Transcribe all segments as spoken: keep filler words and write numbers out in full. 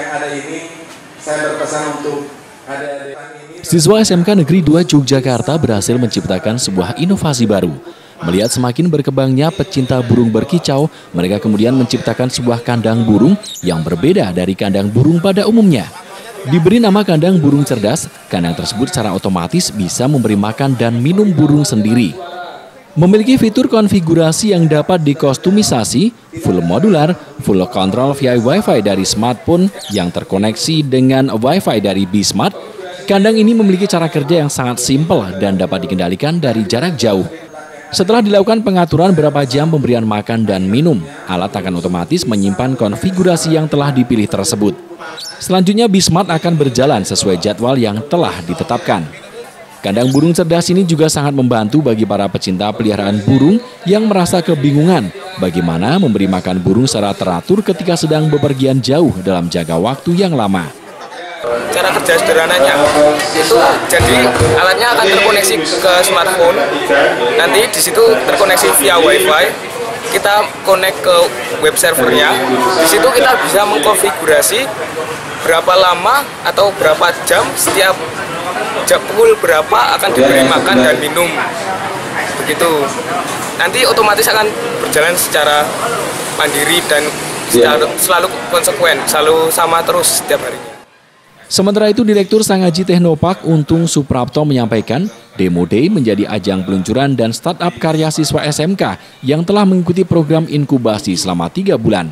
yang ada ini, saya berpesan untuk ada ini. Siswa S M K Negeri dua Yogyakarta berhasil menciptakan sebuah inovasi baru. Melihat semakin berkembangnya pecinta burung berkicau, mereka kemudian menciptakan sebuah kandang burung yang berbeda dari kandang burung pada umumnya. Diberi nama kandang burung cerdas, kandang tersebut secara otomatis bisa memberi makan dan minum burung sendiri. Memiliki fitur konfigurasi yang dapat dikostumisasi, full modular, full control via Wi-Fi dari smartphone yang terkoneksi dengan Wi-Fi dari B-Smart, kandang ini memiliki cara kerja yang sangat simpel dan dapat dikendalikan dari jarak jauh. Setelah dilakukan pengaturan berapa jam pemberian makan dan minum, alat akan otomatis menyimpan konfigurasi yang telah dipilih tersebut. Selanjutnya B-Smart akan berjalan sesuai jadwal yang telah ditetapkan. Kandang burung cerdas ini juga sangat membantu bagi para pecinta peliharaan burung yang merasa kebingungan bagaimana memberi makan burung secara teratur ketika sedang bepergian jauh dalam jangka waktu yang lama. Cara kerja sederhananya itu jadi alatnya akan terkoneksi ke smartphone, nanti di situ terkoneksi via Wi-Fi, kita connect ke web servernya, di situ kita bisa mengkonfigurasi berapa lama atau berapa jam setiap jam pukul berapa akan diberi makan dan minum, begitu. Nanti otomatis akan berjalan secara mandiri dan secara, selalu konsekuen, selalu sama terus setiap harinya. Sementara itu, Direktur Sangaji Technopark Untung Suprapto menyampaikan, Demo Day menjadi ajang peluncuran dan startup karya siswa S M K yang telah mengikuti program inkubasi selama tiga bulan.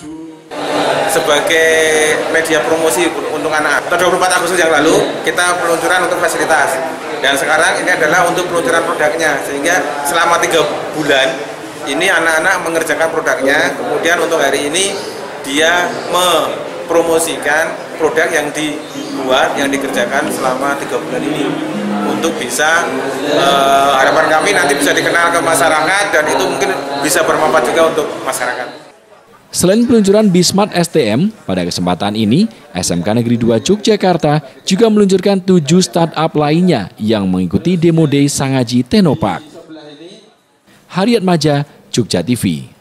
Sebagai media promosi untuk anak, pada dua puluh empat Agustus yang lalu kita peluncuran untuk fasilitas, dan sekarang ini adalah untuk peluncuran produknya, sehingga selama tiga bulan ini anak-anak mengerjakan produknya, kemudian untuk hari ini dia mempromosikan produk yang dibuat, yang dikerjakan selama tiga bulan ini untuk bisa eh, harapan kami nanti bisa dikenal ke masyarakat dan itu mungkin bisa bermanfaat juga untuk masyarakat. Selain peluncuran B-Smart S T M, pada kesempatan ini S M K Negeri dua Yogyakarta juga meluncurkan tujuh startup lainnya yang mengikuti Demo Day Sangaji Technopark. Haryat Maja, Jogja T V.